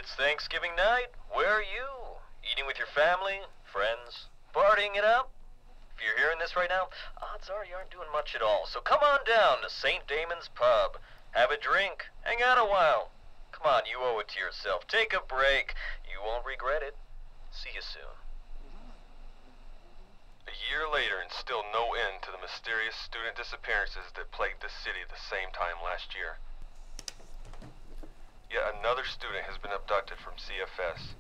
It's Thanksgiving night. Where are you? Eating with your family? Friends? Partying it up? If you're hearing this right now, odds are you aren't doing much at all. So come on down to St. Damon's Pub. Have a drink. Hang out a while. Come on, you owe it to yourself. Take a break. You won't regret it. See you soon. A year later and still no end to the mysterious student disappearances that plagued the city the same time last year. Yet another student has been abducted from CFS.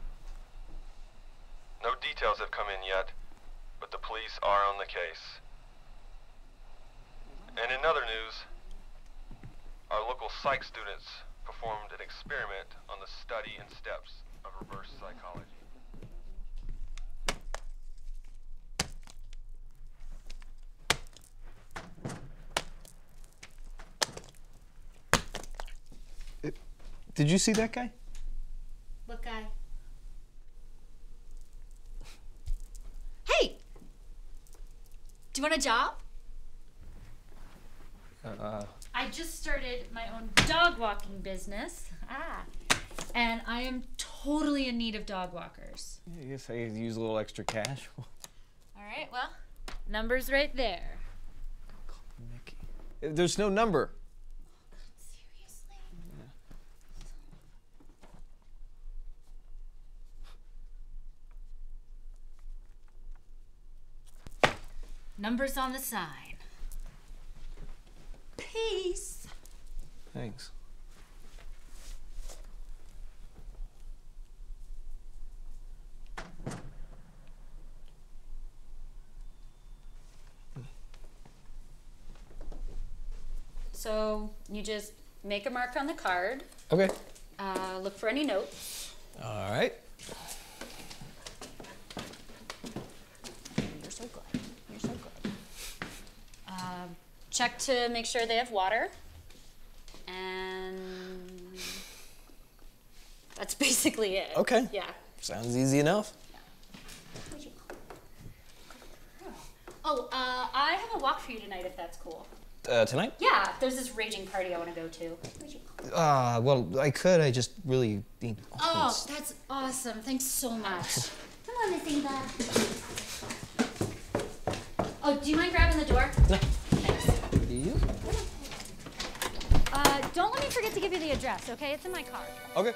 No details have come in yet, but the police are on the case. And in other news, our local psych students performed an experiment on the study and steps of reverse psychology. Did you see that guy? What guy? Hey! Do you want a job? I just started my own dog walking business. And I am totally in need of dog walkers. I guess I could use a little extra cash. All right, well, number's right there. Mickey. There's no number. Seriously? Number's on the sign. Peace. Thanks. So you just make a mark on the card. Okay. Look for any notes. All right. You're so good. You're so good. Check to make sure they have water. And that's basically it. Okay. Yeah. Sounds easy enough. Oh, I have a walk for you tonight if that's cool. Tonight? Yeah, there's this raging party I want to go to. Well, I could. I just really need... Oh, that's awesome. Thanks so much. Come on, Miss Eva. Oh, do you mind grabbing the door? No. Thanks. You? Don't let me forget to give you the address, okay? It's in my card. Okay.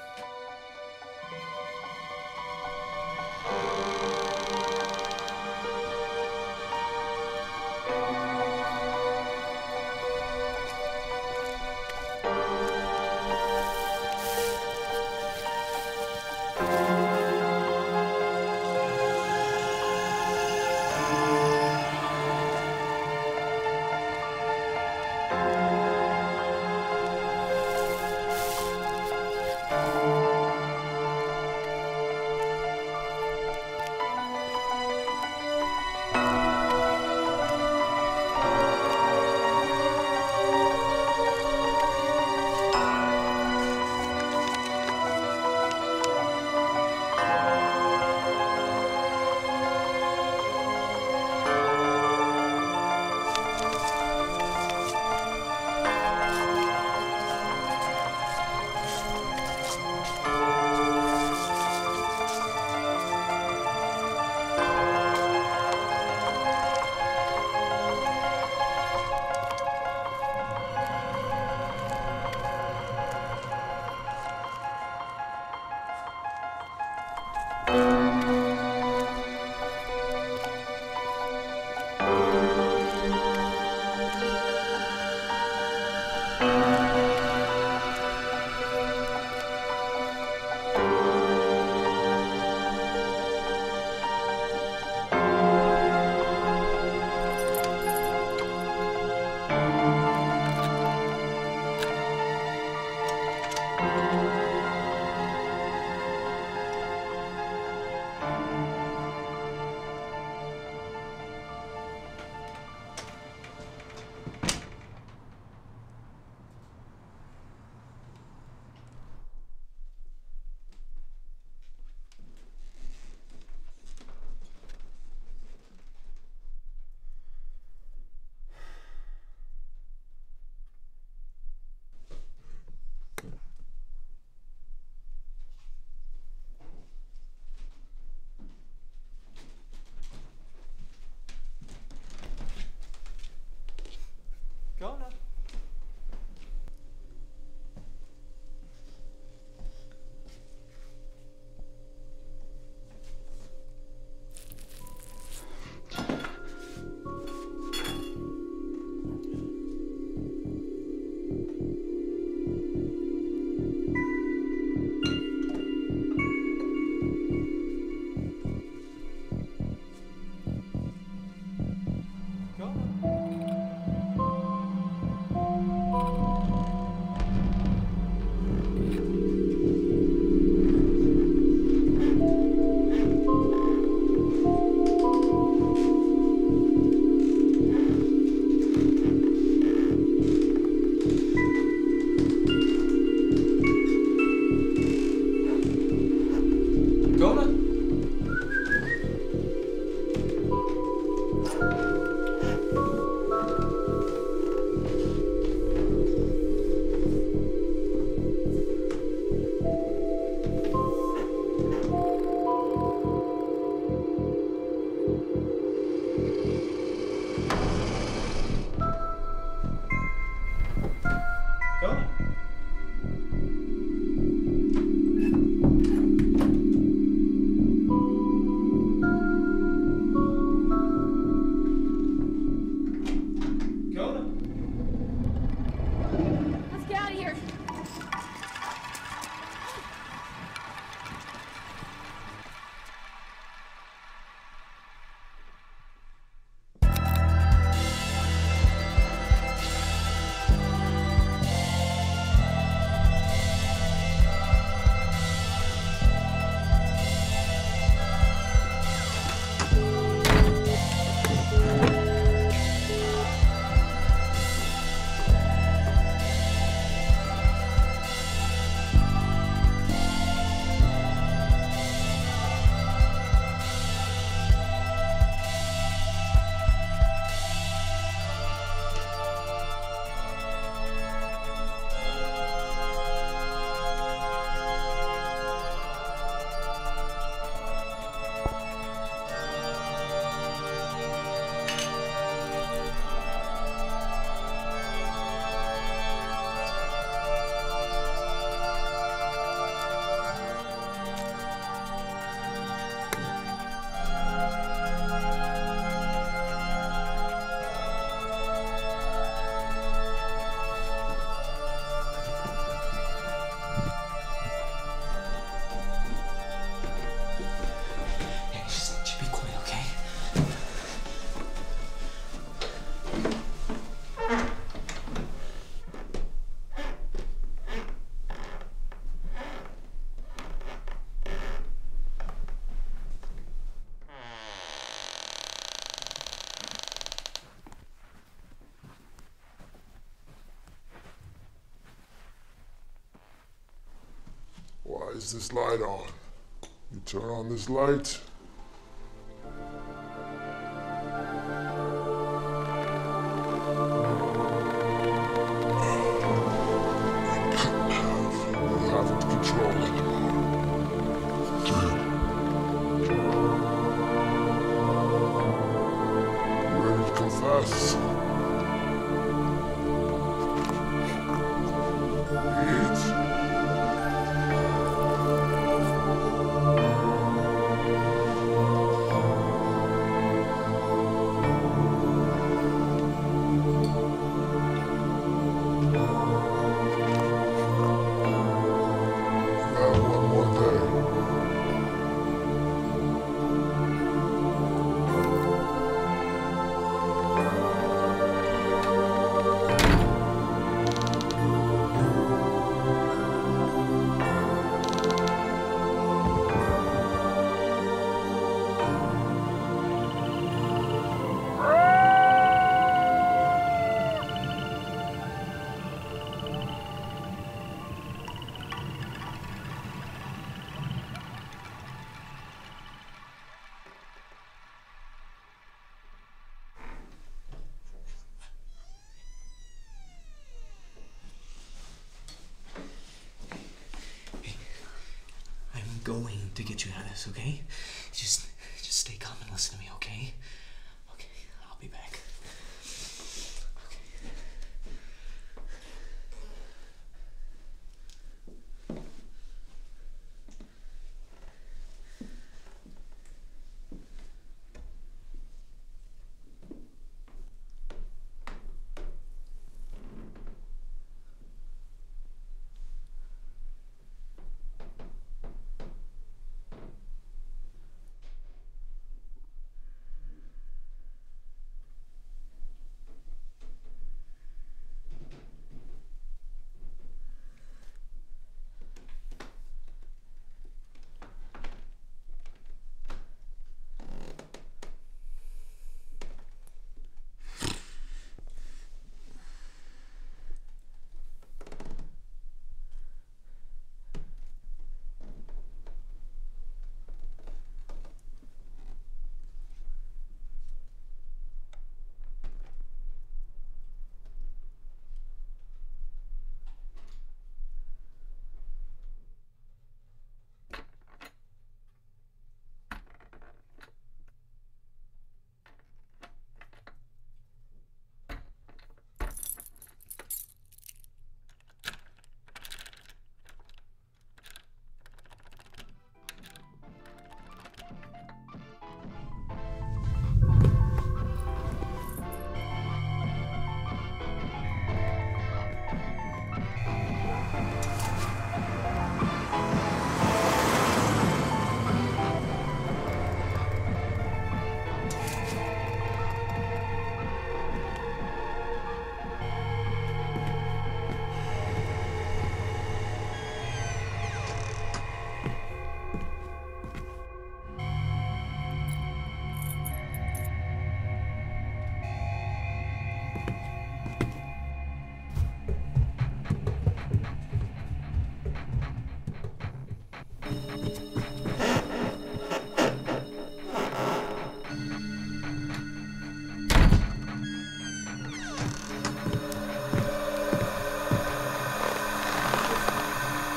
Let's get out of here. Just be quiet, okay? Why is this light on? You turn on this light. You haven't control anymore. You ready to confess? Eat. One more day. I'm going to get you out of this, okay? Just stay calm and listen to me, okay? Okay, I'll be back.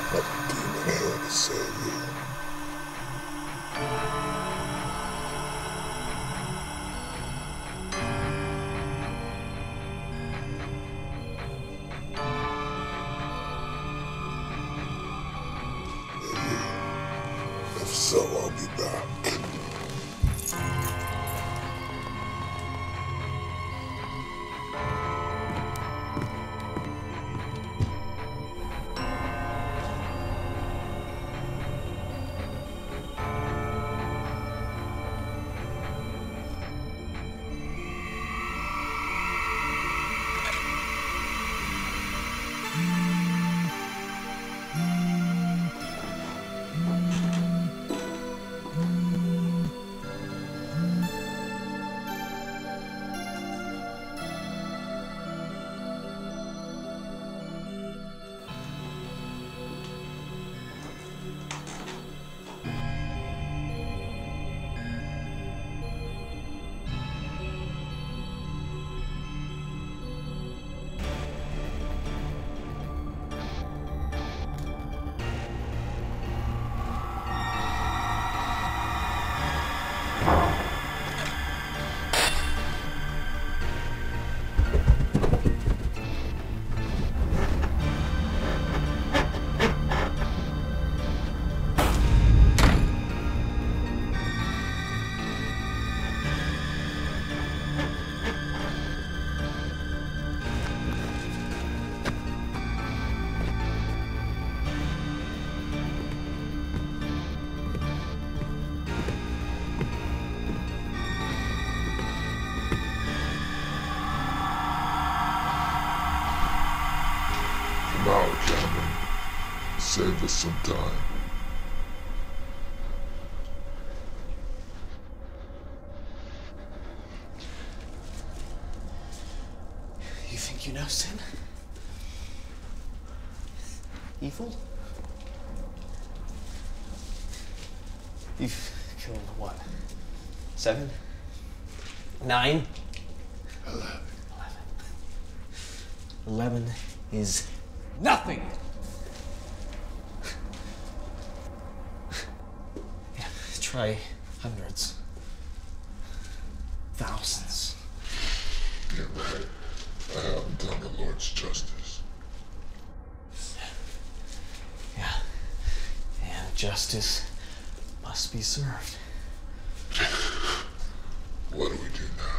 have a demon here to save you. If so, I'll be back. Now, Cameron, save us some time. You think you know Sin? Evil? You've killed what? 7? 9? 11 is nothing! Yeah, try hundreds. Thousands. You're right. I haven't done the Lord's justice. Yeah. And justice must be served. What do we do now?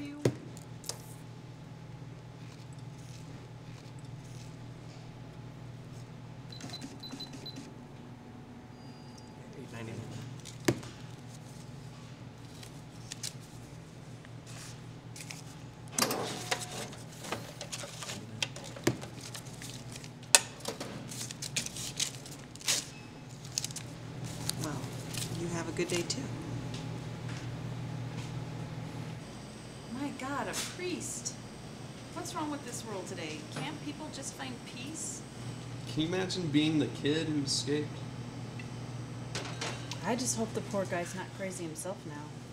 you? $8.99. Well, you have a good day too. My God, a priest. What's wrong with this world today? Can't people just find peace? Can you imagine being the kid who escaped? I just hope the poor guy's not crazy himself now.